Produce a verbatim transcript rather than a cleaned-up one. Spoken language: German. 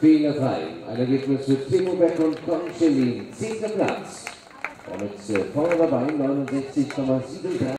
Fehlerfrei. Ein Ergebnis für Timo Beck und Concelin. Zehnter Platz. Damit äh, vorne dabei neunundsechzig Komma drei sieben.